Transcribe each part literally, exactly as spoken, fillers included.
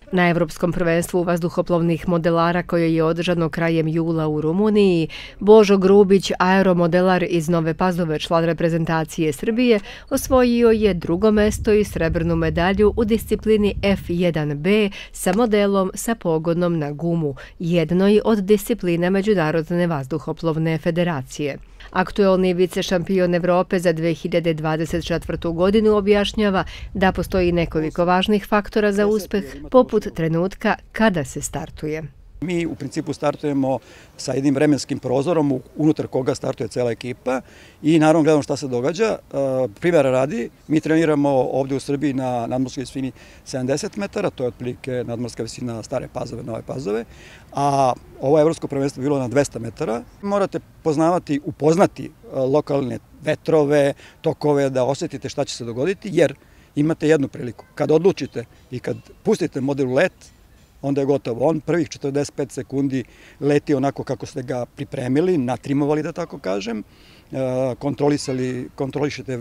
Na Evropskom prvenstvu vazduhoplovnih modelara koje je održano krajem jula u Rumuniji, Božo Grubić, aeromodelar iz Nove Pazove, član reprezentacije Srbije, osvojio je drugo mesto i srebrnu medalju u disciplini F jedan B sa modelom sa pogonom na gumu, jednoj od disciplina Međunarodne vazduhoplovne federacije. Aktuelni vicešampion Evrope za dve hiljade dvadeset četvrtu. godinu objašnjava da postoji nekoliko važnih faktora za uspeh, poput trenutka kada se startuje. Mi u principu startujemo sa jednim vremenskim prozorom unutar koga startuje cela ekipa i naravno gledamo šta se događa. Primjera radi, mi treniramo ovdje u Srbiji na nadmorskoj visini sedamdeset metara, to je otprilike nadmorska visina Stare Pazove, Nove Pazove, a ovo evropsko prvenstvo bilo na dvesta metara. Morate poznavati, upoznati lokalne vetrove, tokove, da osjetite šta će se dogoditi, jer imate jednu priliku. Kad odlučite i kad pustite model u let, onda je gotovo. On prvih četrdeset pet sekundi leti onako kako ste ga pripremili, natrimovali, da tako kažem, kontrolisali, kontrolišete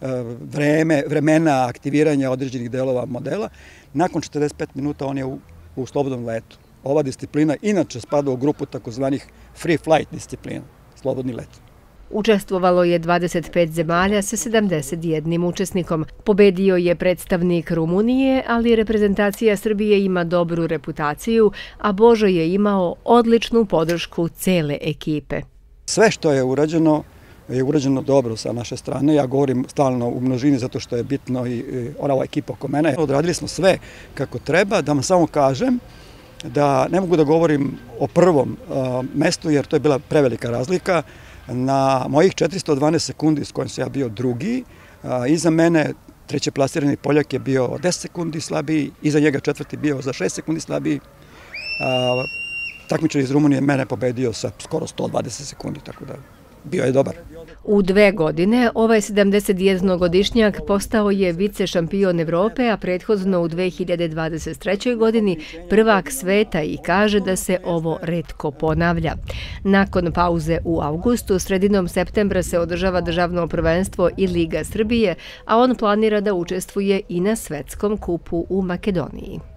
vreme, vremena aktiviranja određenih delova modela. Nakon četrdeset pet minuta on je u, u slobodnom letu. Ova disciplina inače spada u grupu takozvanih free flight disciplina, slobodni let. Učestvovalo je dvadeset pet zemalja sa sedamdeset jednim učesnikom. Pobedio je predstavnik Rumunije, ali reprezentacija Srbije ima dobru reputaciju, a Božo je imao odličnu podršku cele ekipe. Sve što je urađeno je urađeno dobro sa naše strane. Ja govorim stalno u množini zato što je bitno i ona ova ekipa oko mene. Odradili smo sve kako treba. Da vam samo kažem da ne mogu da govorim o prvom mestu jer to je bila prevelika razlika. Na mojih četiristo dvanaest sekundi s kojim sam ja bio drugi, iza mene treće plasirani Poljak je bio deset sekundi slabiji, iza njega četvrti bio za šest sekundi slabiji. Takmičar iz Rumunije mene pobedio sa skoro sto dvadeset sekundi, tako da bio je dobar. U dve godine ovaj sedamdesetjednogodišnjak postao je vice šampion Evrope, a prethodno u dve hiljade dvadeset trećoj. godini prvak sveta i kaže da se ovo retko ponavlja. Nakon pauze u avgustu, sredinom septembra se održava državno prvenstvo i Liga Srbije, a on planira da učestvuje i na svetskom kupu u Makedoniji.